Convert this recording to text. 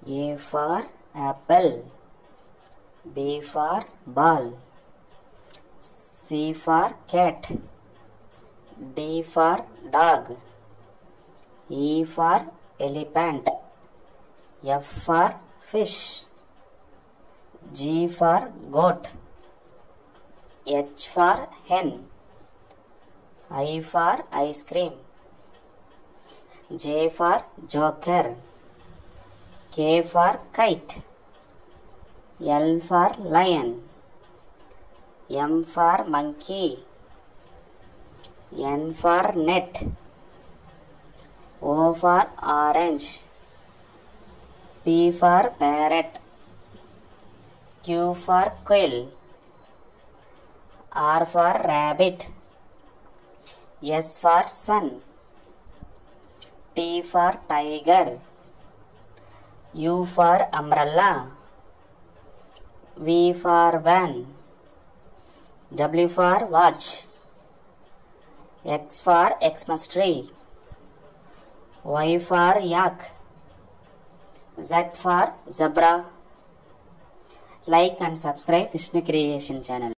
A for apple. B for ball. C for cat. D for dog. E for elephant. F for fish. G for goat. H for hen. I for ice cream. J for joker. K for kite. L for lion. M for monkey. N for net. O for orange. P for parrot. Q for quail. R for rabbit. S for sun. T for tiger. U for umbrella. V for van. W for watch. X for Xmas tree. Y for yak. Z for zebra. Like and subscribe Vishnu Creation channel.